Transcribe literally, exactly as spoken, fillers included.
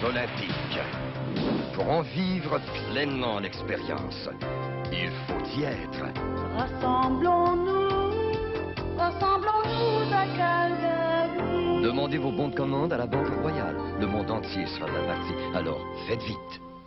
olympiques. Pour en vivre pleinement l'expérience, il faut y être. Rassemblons-nous, rassemblons-nous à Calgary. Demandez vos bons de commande à la Banque Royale. Le monde entier sera réparti. Alors, faites vite.